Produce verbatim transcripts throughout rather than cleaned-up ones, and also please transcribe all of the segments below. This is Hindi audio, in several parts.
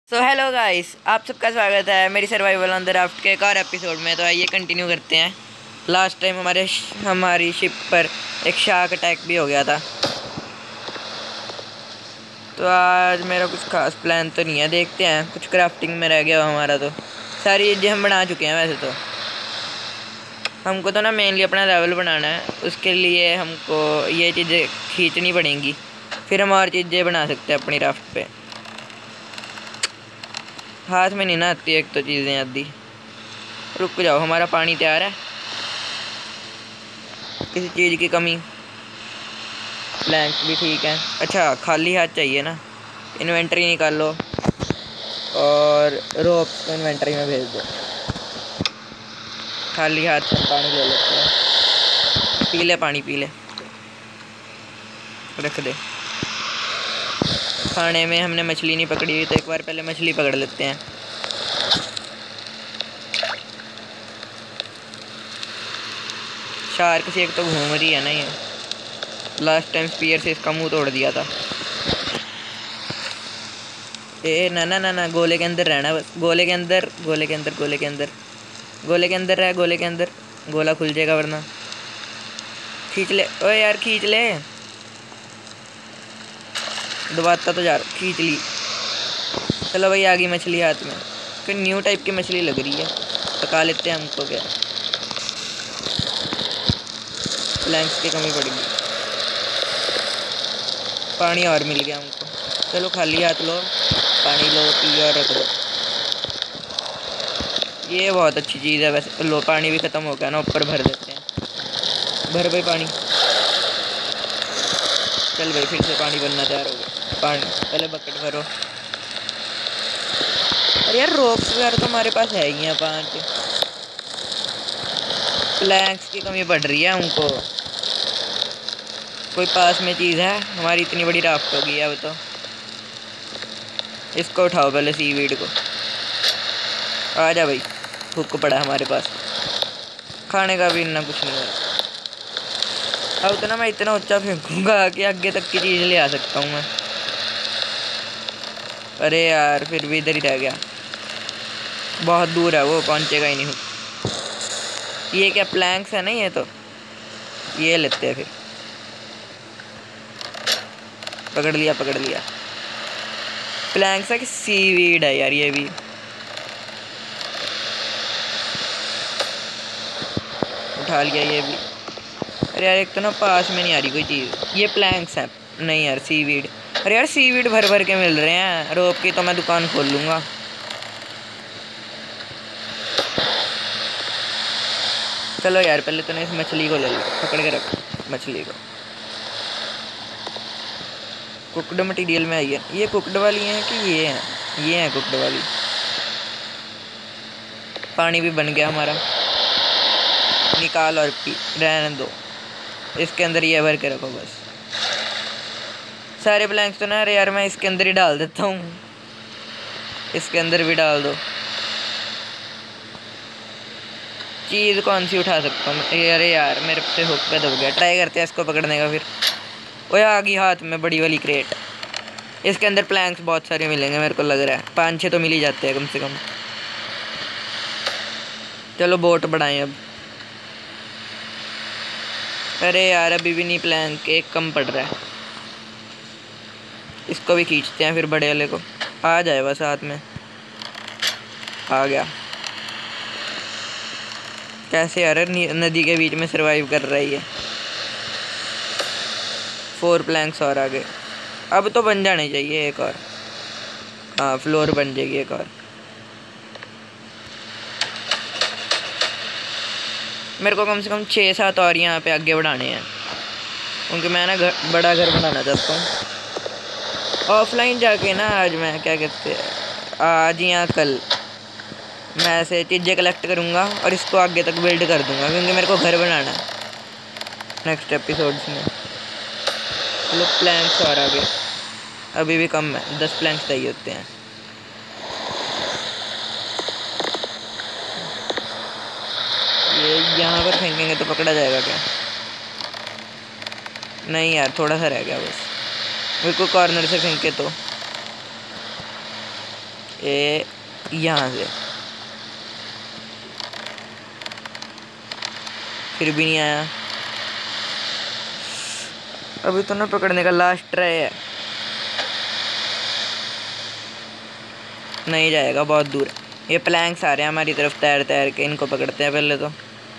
सो हेलो गाइस, आप सबका स्वागत है मेरी सर्वाइवल ऑन द राफ्ट के एक और एपिसोड में। तो आइए कंटिन्यू करते हैं। लास्ट टाइम हमारे हमारी शिप पर एक शार्क अटैक भी हो गया था। तो आज मेरा कुछ खास प्लान तो नहीं है, देखते हैं। कुछ क्राफ्टिंग में रह गया हो हमारा। तो सारी चीज़ें हम बना चुके हैं वैसे तो। हमको तो ना मेनली अपना लेवल बनाना है, उसके लिए हमको ये चीज़ें खींचनी पड़ेंगी, फिर हम और चीज़ें बना सकते हैं अपनी राफ्ट पे। हाथ में नहीं ना आती एक तो चीज़ें आदि। रुक जाओ, हमारा पानी तैयार है। किसी चीज़ की कमी, प्लैंक भी ठीक है। अच्छा, खाली हाथ चाहिए ना, इन्वेंटरी निकाल लो और रोप्स को इन्वेंटरी में भेज दो। खाली हाथ से पानी ले लेते हैं। पी ले पानी, पी ले, रख दे। खाने में हमने मछली नहीं पकड़ी हुई, तो एक बार पहले मछली पकड़ लेते हैं। शार्क से एक तो घूम रही है ना ये। लास्ट टाइम स्पीयर से इसका मुंह तोड़ दिया था। ए ना ना ना ना, गोले के अंदर रहना बस। गोले के अंदर, गोले के अंदर, गोले के अंदर, गोले के अंदर रह। गोले के अंदर गोला खुल जाएगा वरना। खींच ले, ओए यार खींच ले। दबाता तो जा, खींच ली। चलो भाई, आ गई मछली हाथ में। कोई न्यू टाइप की मछली लग रही है, पका लेते हैं। हमको क्या प्लैंक्स की कमी पड़ेगी। पानी और मिल गया हमको। चलो खाली हाथ लो, पानी लो, पी और रख दो। ये बहुत अच्छी चीज़ है वैसे। लो, पानी भी ख़त्म हो गया ना, ऊपर भर देते हैं। भर भाई पानी। चल भाई, फिर से पानी बनना तैयार हो गया। पानी पहले बकेट भरो। अरे यार, रोप्स वगैरह तो हमारे पास है ही हैं पाँच। प्लैंक्स की कमी पड़ रही है हमको। कोई पास में चीज़ है? हमारी इतनी बड़ी राफ्ट होगी अब तो। इसको उठाओ पहले, सीवीड को। आ जा भाई, हुक पड़ा है हमारे पास। खाने का भी इतना कुछ नहीं है। अब तो ना मैं इतना ऊंचा फेंकूंगा कि आगे तक की चीज़ ले आ सकता हूँ मैं। अरे यार, फिर भी इधर ही रह गया। बहुत दूर है वो, पहुँचेगा ही नहीं हुक। ये क्या प्लैंक्स है ना? ये तो ये लेते हैं फिर। पकड़ लिया, पकड़ लिया। प्लैंक्स है कि सीवीड है यार? ये भी उठा लिया, ये भी। अरे यार, एक तो ना पास में नहीं आ रही कोई चीज़। ये प्लैंक्स है नहीं यार, सीवीड। अरे यार, सीवीड भर भर के मिल रहे हैं। रोप की तो मैं दुकान खोल लूँगा। चलो यार, पहले तो ना इस मछली को ले लो, पकड़ के रख मछली को। कुकड मटेरियल में आई है। ये कुकड वाली है कि ये है? ये है कुकड वाली। पानी भी बन गया हमारा। निकाल और पी, रहने दो। इसके अंदर ये भर के रखो बस। सारे प्लैंक्स तो ना, अरे यार मैं इसके अंदर ही डाल देता हूँ। इसके अंदर भी डाल दो। चीज़ कौन सी उठा सकता हूँ? अरे यार, मेरे से हुक पे दब गया। ट्राई करते हैं इसको पकड़ने का फिर। ओए, आ गई हाथ में बड़ी वाली क्रेट। इसके अंदर प्लैंक्स बहुत सारे मिलेंगे मेरे को लग रहा है। पाँच छः तो मिल ही जाते हैं कम से कम। चलो बोट बढ़ाएं अब। अरे यार, अभी भी नहीं, प्लैंक एक कम पड़ रहा है। इसको भी खींचते हैं फिर, बड़े वाले को। आ जाए बस हाथ में। आ गया। कैसे यार, नदी के बीच में सरवाइव कर रही है। फोर प्लैंक्स और आ गए। अब तो बन जाने चाहिए एक और। हाँ, फ्लोर बन जाएगी एक और। मेरे को कम से कम छः सात और यहाँ पे आगे बढ़ाने हैं, क्योंकि मैं ना घर, बड़ा घर बनाना चाहता हूँ। ऑफलाइन जाके ना, आज मैं क्या कहते हैं, आज या कल मैं ऐसे चीज़ें कलेक्ट करूँगा और इसको आगे तक बिल्ड कर दूँगा, क्योंकि मेरे को घर बनाना है नेक्स्ट एपिसोड्स में। चलो, प्लैंक्स और आगे अभी भी कम है। दस प्लैंक्स चाहिए होते हैं। ये यहाँ पर फेंकेंगे तो पकड़ा जाएगा क्या? नहीं यार, थोड़ा सा रह गया बस। मेरे को कॉर्नर से फेंके तो। ये यहाँ से फिर भी नहीं आया। अभी तो ना पकड़ने का लास्ट ट्राई है। नहीं जाएगा, बहुत दूर है। ये प्लैंक्स आ रहे हैं हमारी तरफ तैर तैर के, इनको पकड़ते हैं पहले तो।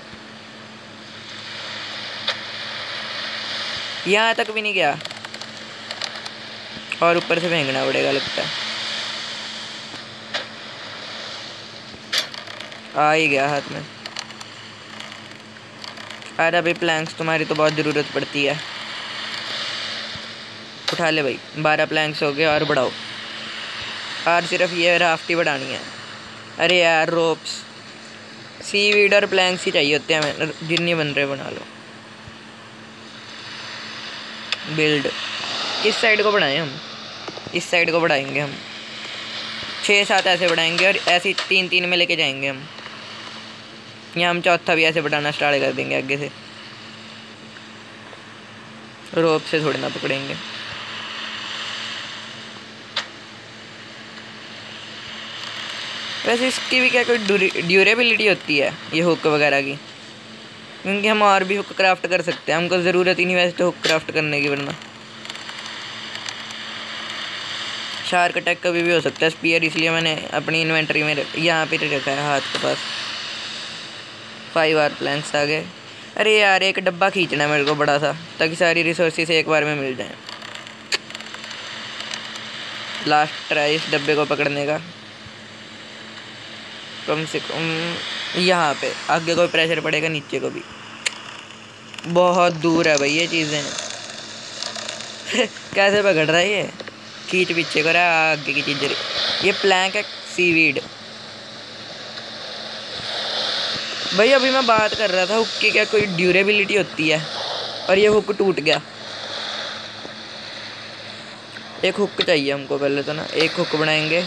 यहाँ तक भी नहीं गया और ऊपर से फेंकना पड़ेगा लगता है। आ ही गया हाथ में। अरे अभी प्लैंक्स तुम्हारी तो बहुत ज़रूरत पड़ती है। उठा ले भाई, बारह प्लैंक्स हो गए और बढ़ाओ। और सिर्फ ये राफ्ट ही बढ़ानी है। अरे यार रोप्स, सीवीड और प्लैंक्स ही चाहिए होते हैं, जितनी बन रहे बना लो। बिल्ड किस साइड को बढ़ाएं हम? इस साइड को बढ़ाएंगे हम। छः सात ऐसे बढ़ाएंगे और ऐसे तीन तीन में लेके जाएंगे हम। यहाँ हम चौथा भी ऐसे बढ़ाना स्टार्ट कर देंगे आगे से। रोप से थोड़ी ना पकड़ेंगे। वैसे इसकी भी क्या कोई ड्यूरेबिलिटी होती है ये हुक वगैरह की? क्योंकि हम और भी हुक क्राफ्ट कर सकते हैं, हमको ज़रूरत ही नहीं वैसे तो हुक क्राफ्ट करने की, वरना शार्क अटैक कभी भी हो सकता है स्पीयर, इसलिए मैंने अपनी इन्वेंटरी में यहाँ पे रखा है हाथ के पास। फाइव आर प्लैंक्स आ गए। अरे यार एक डब्बा खींचना है मेरे को बड़ा सा, ताकि सारी रिसोर्सेस एक बार में मिल जाएं। लास्ट ट्राई इस डब्बे को पकड़ने का। कम से कम यहाँ पे आगे कोई प्रेशर पड़ेगा, नीचे को भी। बहुत दूर है भाई ये चीज़ें। कैसे पकड़ रहा है ये? खींच पीछे कर रहा है आगे की चीज़। ये प्लैंक है सीवीड। भाई अभी मैं बात कर रहा था हुक की क्या कोई ड्यूरेबिलिटी होती है, और ये हुक टूट गया। एक हुक चाहिए हमको पहले तो ना, एक हुक बनाएंगे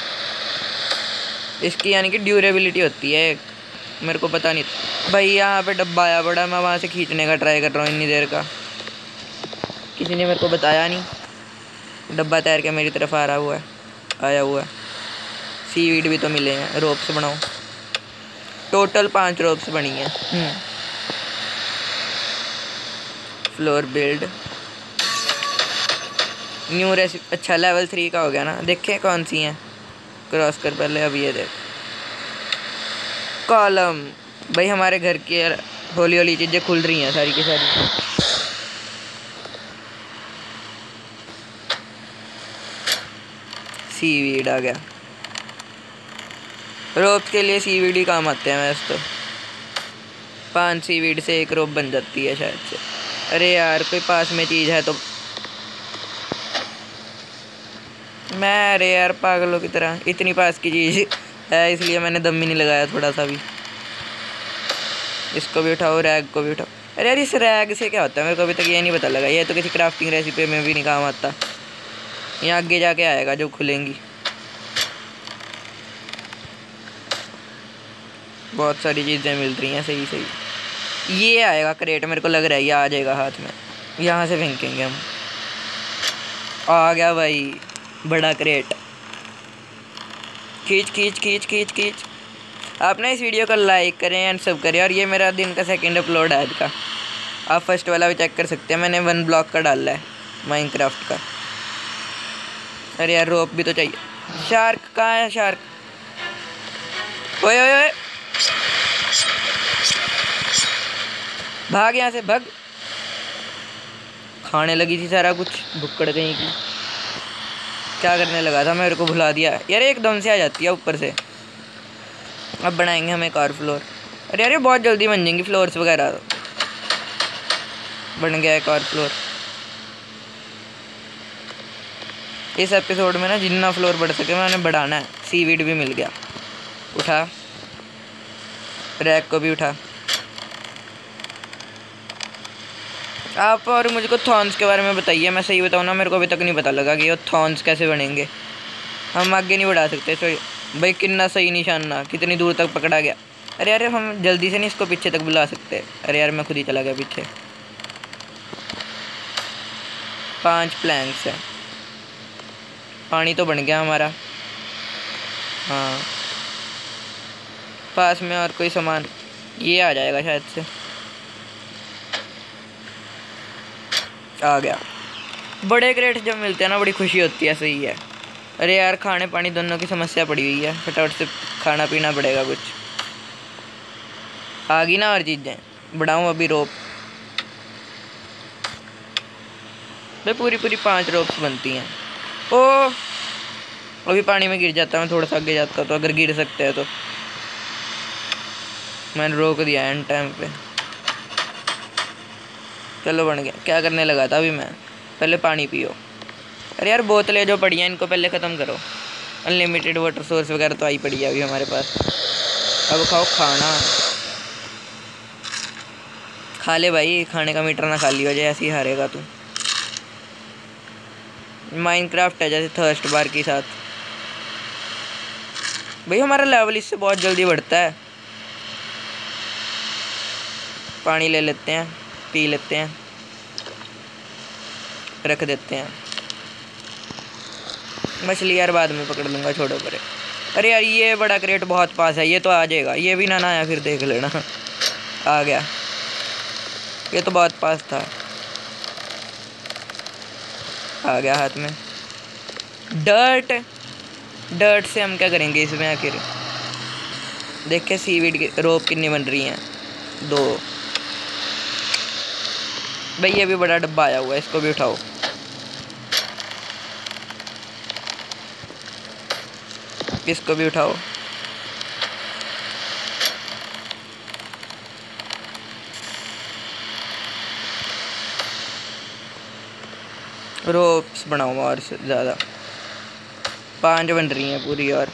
इसकी, यानी कि ड्यूरेबिलिटी होती है। मेरे को पता नहीं भाई। यहाँ पे डब्बा आया बड़ा, मैं वहाँ से खींचने का ट्राई कर रहा हूँ इतनी देर का। किसी ने मेरे को बताया नहीं। डब्बा तैर के मेरी तरफ आ रहा हुआ है, आया हुआ है। सीवीड भी तो मिले हैं। रोप्स बनाओ। टोटल पांच रोप्स बनी हैं। Floor build new recipe. अच्छा लेवल थ्री का हो गया ना। देखें कौन सी हैं, क्रॉस कर पहले। अब ये देख कॉलम। भाई हमारे घर की होली होली चीज़ें खुल रही हैं सारी की सारी। सीवीड आ गया। रोप के लिए सीवीड ही काम आते हैं वैसे तो। पांच सीवीड से एक रोप बन जाती है शायद से। अरे यार कोई पास में चीज़ है तो मैं, अरे यार पागलों की तरह इतनी पास की चीज़ है इसलिए मैंने दम ही नहीं लगाया थोड़ा सा भी। इसको भी उठाओ, रैग को भी उठाओ। अरे यार इस रैग से क्या होता है मेरे को अभी तक ये नहीं पता लगा। ये तो किसी क्राफ्टिंग रेसिपी में भी नहीं काम आता। यहाँ आगे जाके आएगा जो खुलेंगी। बहुत सारी चीज़ें मिल रही हैं सही सही। ये आएगा क्रेट, मेरे को लग रहा है ये आ जाएगा हाथ में। यहाँ से फेंकेंगे हम। आ गया भाई बड़ा क्रेट। खींच खींच खींच खींच खींच। आप ना इस वीडियो को लाइक करें एंड सब करें। और ये मेरा दिन का सेकंड अपलोड है आज का। आप फर्स्ट वाला भी चेक कर सकते हैं, मैंने वन ब्लॉक का डाला है माइनक्राफ्ट का। अरे यार रोप भी तो चाहिए। शार्क कहाँ है? शार्क ओए ओए ओए, भाग यहाँ से भाग। खाने लगी थी सारा कुछ, भुक्कड़ कहीं की। क्या करने लगा था मेरे को भुला दिया यार। एकदम से आ जाती है ऊपर से। अब बनाएंगे हम एक और फ्लोर। अरे यार ये बहुत जल्दी बन जाएंगी फ्लोर्स वगैरह। बन गया एक और फ्लोर। इस एपिसोड में ना जितना फ्लोर बढ़ सके मैंने बढ़ाना है। सीवीड भी मिल गया। उठा, रैक को भी उठा। आप और मुझको थॉर्न्स के बारे में बताइए। मैं सही बताऊँ ना, मेरे को अभी तक नहीं पता लगा कि ये थॉर्न्स कैसे बनेंगे। हम आगे नहीं बढ़ा सकते। सो भाई कितना सही निशान ना, कितनी दूर तक पकड़ा गया। अरे यार हम जल्दी से नहीं इसको पीछे तक बुला सकते। अरे यार मैं खुद ही चला गया पीछे। पांच प्लैंक्स हैं। पानी तो बन गया हमारा। हाँ पास में और कोई सामान, ये आ जाएगा शायद से। आ गया। बड़े क्रेट जब मिलते हैं ना बड़ी खुशी होती है। सही है। अरे यार खाने पानी दोनों की समस्या पड़ी हुई है, फटाफट से खाना पीना पड़ेगा कुछ। आ गई ना और चीज़ें, बढ़ाऊँ अभी रोप। भाई पूरी पूरी पांच रोप्स बनती हैं। ओ अभी पानी में गिर जाता, मैं थोड़ा सा आगे जाता तो, अगर गिर सकते हैं तो। मैंने रोक दिया एंड टाइम पे। चलो बन गया। क्या करने लगा था अभी मैं, पहले पानी पियो। अरे यार बोतलें जो पड़ी हैं इनको पहले ख़त्म करो। अनलिमिटेड वाटर सोर्स वगैरह तो आई पड़ी है अभी हमारे पास। अब खाओ खाना, खा ले भाई, खाने का मीटर ना खा लियो जैसे ऐसे ही हारेगा तू। माइनक्राफ्ट है जैसे थर्स्ट बार के साथ। भाई हमारा लेवल इससे बहुत जल्दी बढ़ता है। पानी ले लेते हैं, पी लेते हैं, रख देते हैं। मछली यार बाद में पकड़ लूँगा, छोड़ो परे। अरे यार ये बड़ा क्रेट बहुत पास है, ये तो आ जाएगा। ये भी ना ना आया फिर देख लेना। आ गया, ये तो बहुत पास था। आ गया हाथ में। डर्ट डर्ट से हम क्या करेंगे इसमें आखिर। देख के सीवीड की रोप कितनी बन रही हैं, दो। भाई ये भी बड़ा डब्बा आया हुआ है, इसको भी उठाओ। इसको भी उठाओ। रोप्स बनाओ और से ज़्यादा, पांच बन रही हैं पूरी। और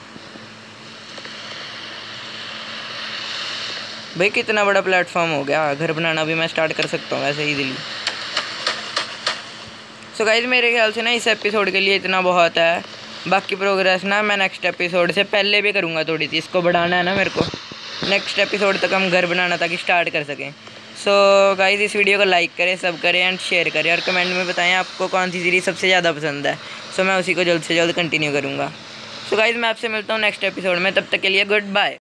भाई कितना बड़ा प्लेटफॉर्म हो गया, घर बनाना भी मैं स्टार्ट कर सकता हूँ ऐसे इजीली। सो गाइस मेरे ख्याल से ना इस एपिसोड के लिए इतना बहुत है। बाकी प्रोग्रेस ना मैं नेक्स्ट एपिसोड से पहले भी करूँगा थोड़ी सी। इसको बढ़ाना है ना मेरे को, नेक्स्ट एपिसोड तक हम घर बनाना ताकि स्टार्ट कर सकें। सो गाइस इस वीडियो को लाइक करें, सब करें एंड शेयर करें, और कमेंट में बताएं आपको कौन सी सीरीज़ सबसे ज़्यादा पसंद है। सो मैं उसी को जल्द से जल्द कंटिन्यू करूँगा। सो गाइस मैं आपसे मिलता हूँ नेक्स्ट एपिसोड में, तब तक के लिए गुड बाय।